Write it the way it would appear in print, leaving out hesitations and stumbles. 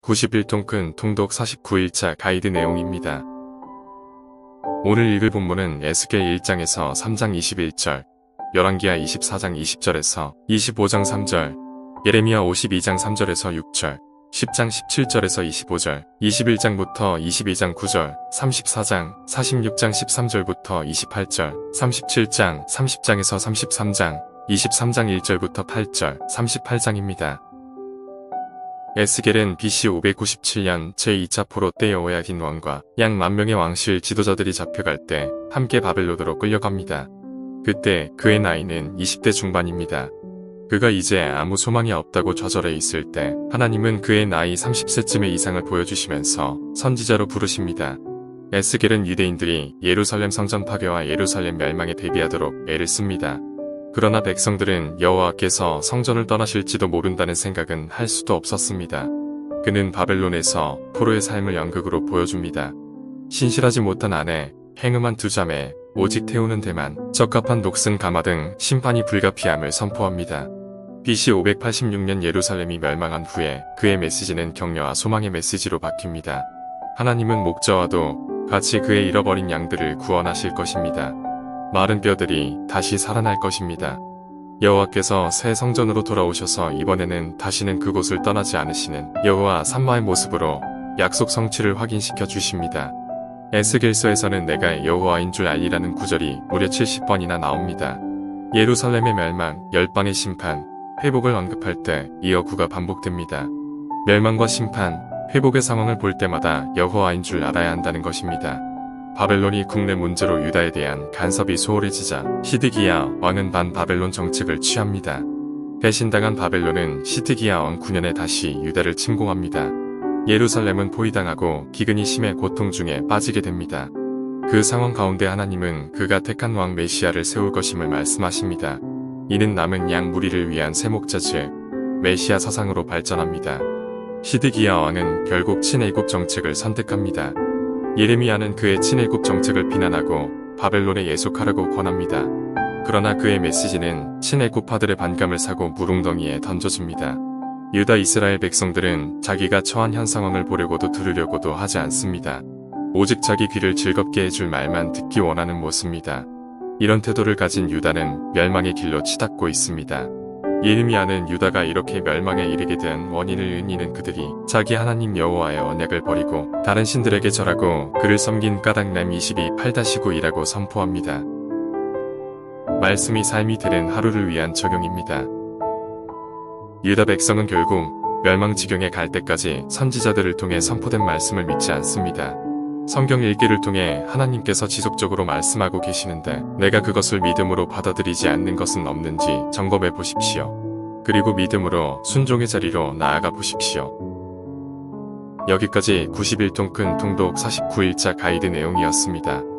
91통 큰 통독 49일차 가이드 내용입니다. 오늘 읽을 본문은 에스겔 1장에서 3장 21절, 열왕기하 24장 20절에서 25장 3절, 예레미야 52장 3절에서 6절, 10장 17절에서 25절, 21장부터 22장 9절, 34장, 46장 13절부터 28절, 37장, 30장에서 33장, 23장 1절부터 8절, 38장입니다. 에스겔은 BC 597년 제2차 포로 때 여호야긴 왕과 약 10,000명의 왕실 지도자들이 잡혀갈 때 함께 바벨론으로 끌려갑니다. 그때 그의 나이는 20대 중반입니다. 그가 이제 아무 소망이 없다고 좌절해 있을 때 하나님은 그의 나이 30세쯤의 이상을 보여주시면서 선지자로 부르십니다. 에스겔은 유대인들이 예루살렘 성전 파괴와 예루살렘 멸망에 대비하도록 애를 씁니다. 그러나 백성들은 여호와께서 성전을 떠나실지도 모른다는 생각은 할 수도 없었습니다. 그는 바벨론에서 포로의 삶을 연극으로 보여줍니다. 신실하지 못한 아내, 행음한 두 자매, 오직 태우는 대만, 적합한 녹슨 가마 등 심판이 불가피함을 선포합니다. BC 586년 예루살렘이 멸망한 후에 그의 메시지는 격려와 소망의 메시지로 바뀝니다. 하나님은 목자와도 같이 그의 잃어버린 양들을 구원하실 것입니다. 마른 뼈들이 다시 살아날 것입니다. 여호와께서 새 성전으로 돌아오셔서 이번에는 다시는 그곳을 떠나지 않으시는 여호와 삼마의 모습으로 약속 성취를 확인시켜 주십니다. 에스겔서에서는 내가 여호와인 줄 알리라는 구절이 무려 70번이나 나옵니다. 예루살렘의 멸망, 열방의 심판, 회복을 언급할 때 이어 구가 반복됩니다. 멸망과 심판, 회복의 상황을 볼 때마다 여호와인 줄 알아야 한다는 것입니다. 바벨론이 국내 문제로 유다에 대한 간섭이 소홀해지자 시드기야 왕은 반바벨론 정책을 취합니다. 배신당한 바벨론은 시드기야 왕 9년에 다시 유다를 침공합니다. 예루살렘은 포위당하고 기근이 심해 고통 중에 빠지게 됩니다. 그 상황 가운데 하나님은 그가 택한 왕 메시아를 세울 것임을 말씀하십니다. 이는 남은 양 무리를 위한 새 목자 즉 메시아 사상으로 발전합니다. 시드기야 왕은 결국 친애국 정책을 선택합니다. 예레미야는 그의 친애국 정책을 비난하고 바벨론에 예속하라고 권합니다. 그러나 그의 메시지는 친애국파들의 반감을 사고 물웅덩이에 던져줍니다. 유다 이스라엘 백성들은 자기가 처한 현 상황을 보려고도 들으려고도 하지 않습니다. 오직 자기 귀를 즐겁게 해줄 말만 듣기 원하는 모습입니다. 이런 태도를 가진 유다는 멸망의 길로 치닫고 있습니다. 예레미야는 유다가 이렇게 멸망에 이르게 된 원인을 은이는 그들이 자기 하나님 여호와의 언약을 버리고 다른 신들에게 절하고 그를 섬긴 까닭남 22:8-9이라고 선포합니다. 말씀이 삶이 되는 하루를 위한 적용입니다. 유다 백성은 결국 멸망 지경에 갈 때까지 선지자들을 통해 선포된 말씀을 믿지 않습니다. 성경 읽기를 통해 하나님께서 지속적으로 말씀하고 계시는데 내가 그것을 믿음으로 받아들이지 않는 것은 없는지 점검해 보십시오. 그리고 믿음으로 순종의 자리로 나아가 보십시오. 여기까지 91통 큰 통독 49일차 가이드 내용이었습니다.